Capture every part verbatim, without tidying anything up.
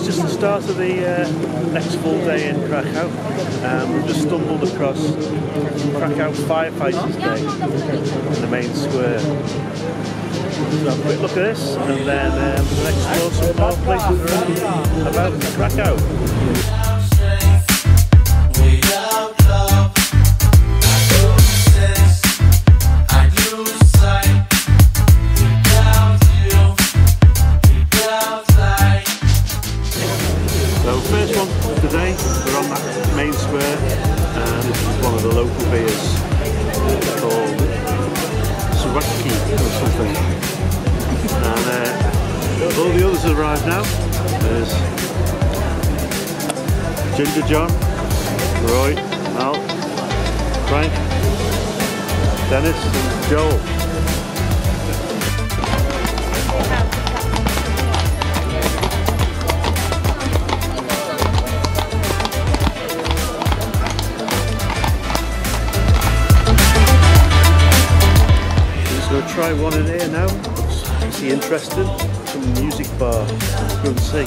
it's just the start of the uh, next full day in Krakow. Um, we've just stumbled across Krakow Firefighters Day in the main square. So have a quick look at this, and then um, we'll explore some more places around about Krakow. So first one today, we're on that main square, and this is one of the local beers called Sawaki or something. And uh, all the others have arrived now. There's Ginger John, Roy, Al, Frank, Dennis and Joel. We'll try one in here now. Looks pretty interesting. Some music bar. Let's go and see.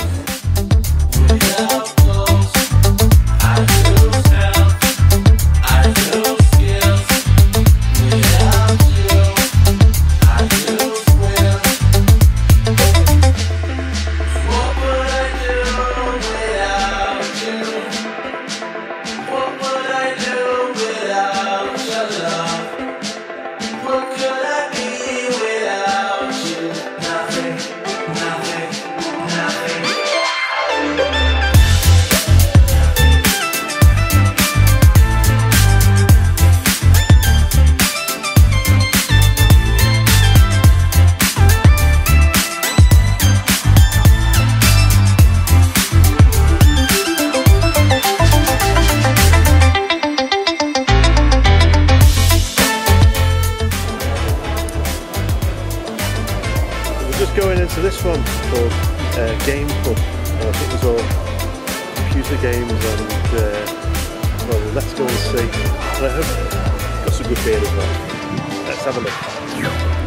Just going into this one called uh, Game Pub. Uh, I think there's all computer games and uh, well, let's go and see. But I hope got some good beer as well. Let's have a look.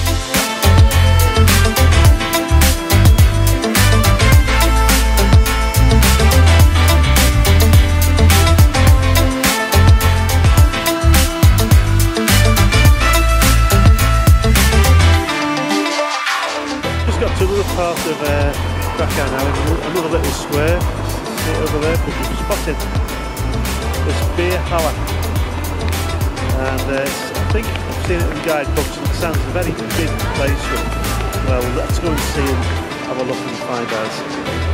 Got to another part of uh, Krakow now, another little square. See it over there, but we've spotted this beer halla, and uh, I think I've seen it in guidebooks. It sounds a very big place. Well, let's go and see and have a look and find out.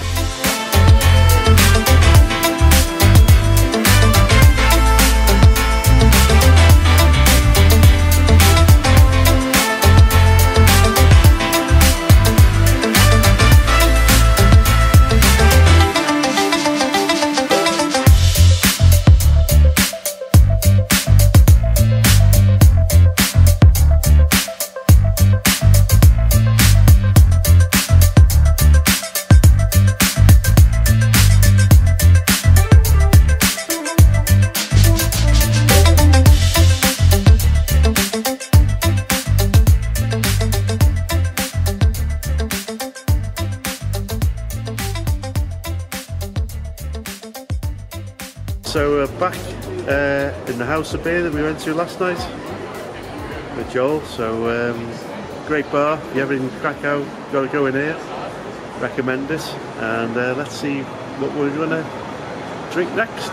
So we're back uh, in the house of beer that we went to last night with Joel. So um, great bar. If you're ever in Krakow, got to go in here. Recommend it. And uh, let's see what we're going to drink next.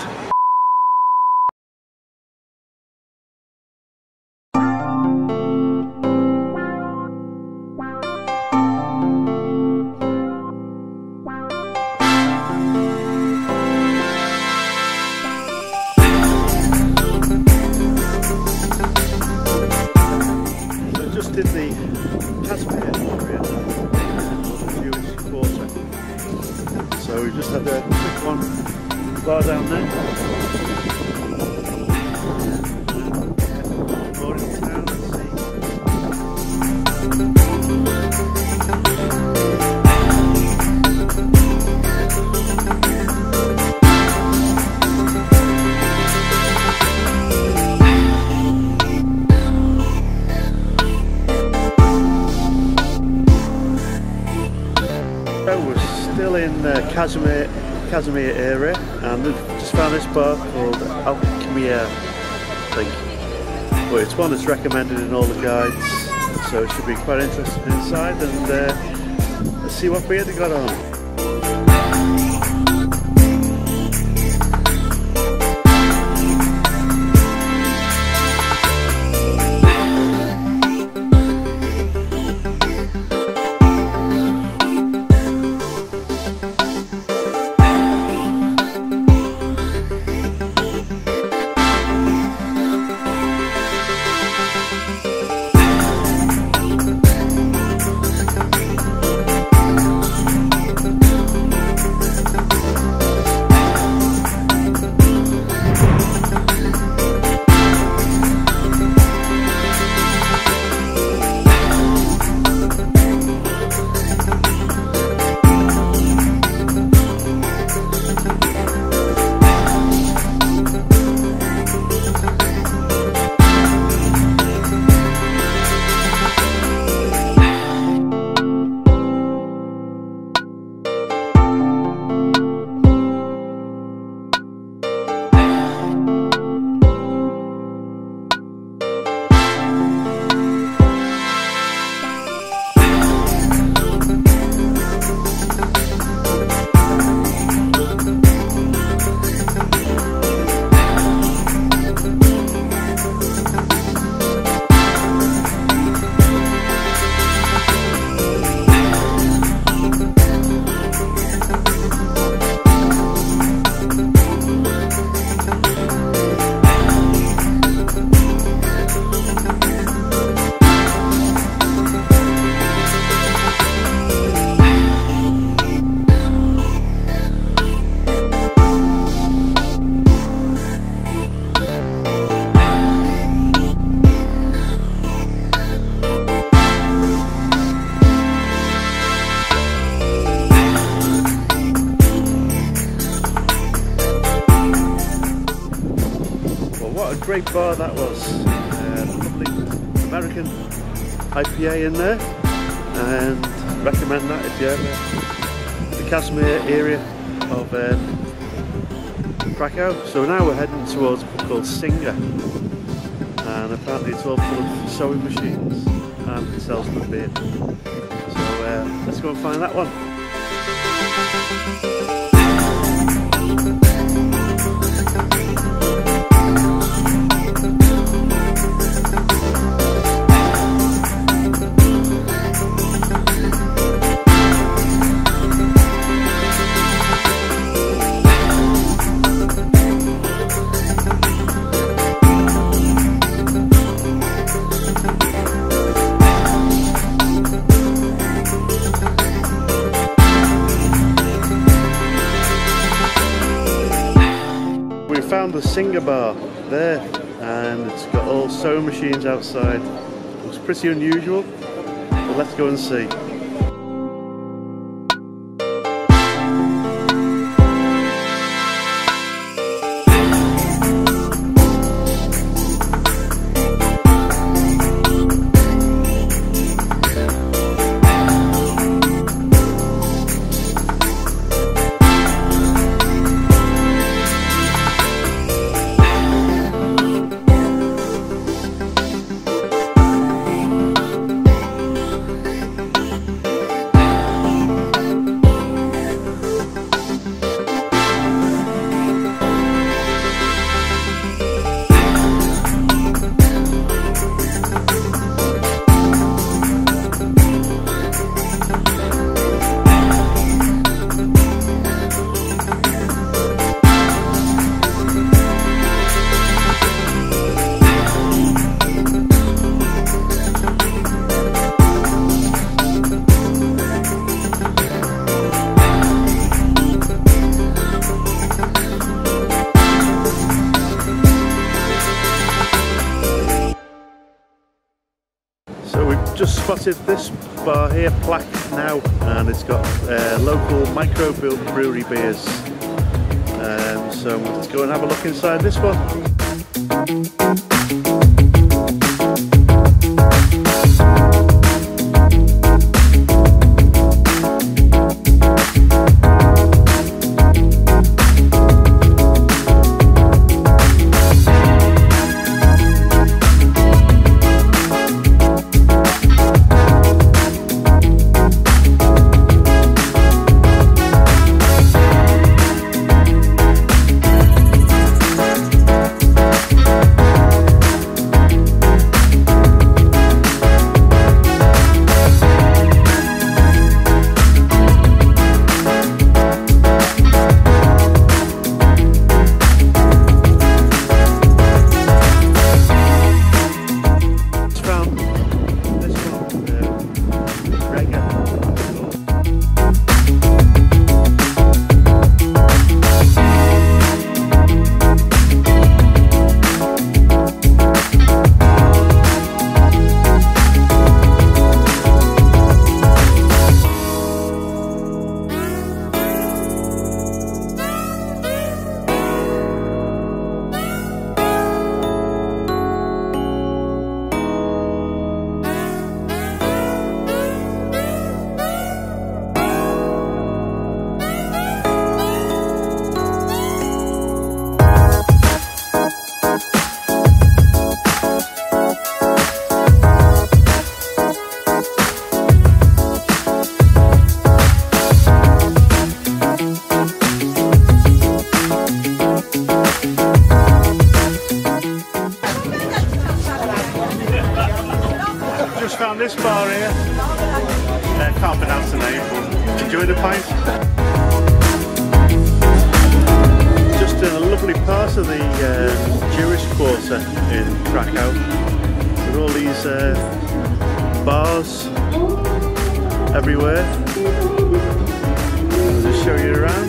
Did the Casimir area, Jewish quarter. So we just had a quick one bar down there. More in town, let's see. So we're still in uh, Casimir, Casimir area, and we've just found this bar called Alchemia, I think. But it's one that's recommended in all the guides, so it should be quite interesting inside, and uh, let's see what beer they got on. What a great bar that was. Uh, lovely American I P A in there, and recommend that if you're ever in the Casimir area of um, Krakow. So now we're heading towards a pub called Singer, and apparently it's all full of sewing machines and it sells good beer. So uh, let's go and find that one. Found the Singer bar there, and it's got all sewing machines outside. Looks pretty unusual, but let's go and see. Just spotted this bar here, Plaque Now, and it's got uh, local microbrewery beers. Um, so let's go and have a look inside this one. this bar here, uh, can't pronounce the name, but enjoy the pint. Just in a lovely part of the uh, Jewish quarter in Krakow, with all these uh, bars everywhere. I'll just show you around.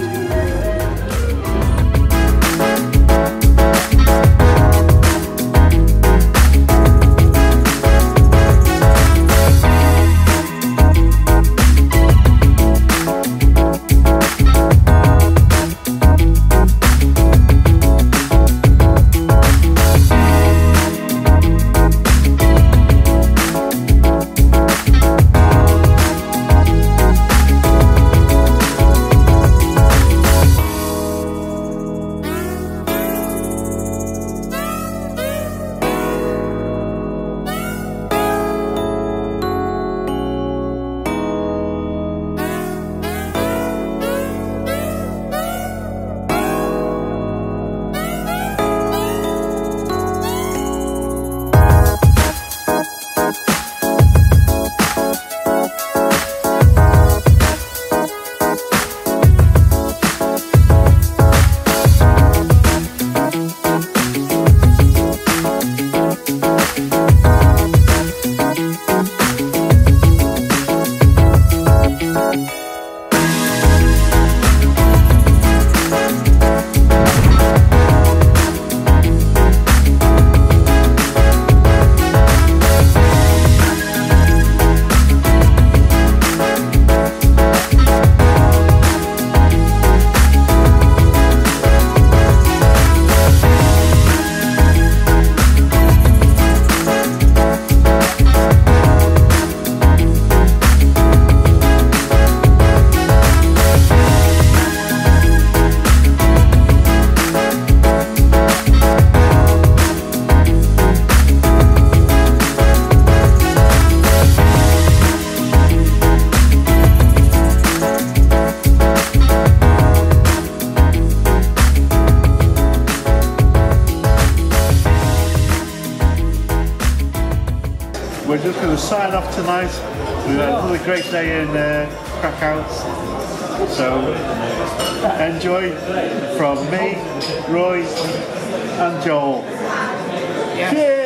We're just going to sign off tonight. We've had another great day in uh, Krakow. So enjoy from me, Roy and Joel. Yeah. Cheers!